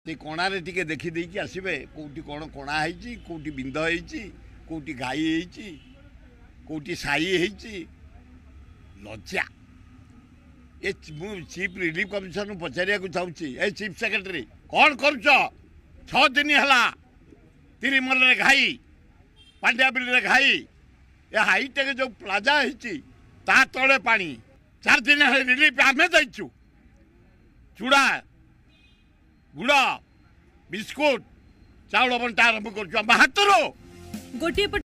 कणारे टिके देखी देकी आसबे कौटी कौन कणा है कौटी बिंद है कौटी गाई है कौटी साई है लज्जा ये चीफ रिलीफ कमिशनर पचारिया चाहूँगी ए चीफ सेक्रेटरी कौन कर 6 दिन है तिरिमल घाई पांड्या बिल घाई ये हाईटेक जो प्लाजा है तले पा 4 दिन है रिलीफ आम जाइचु चूड़ा गुड़ बिस्कुट चाउल बंटा आरंभ कर हाथ गोटे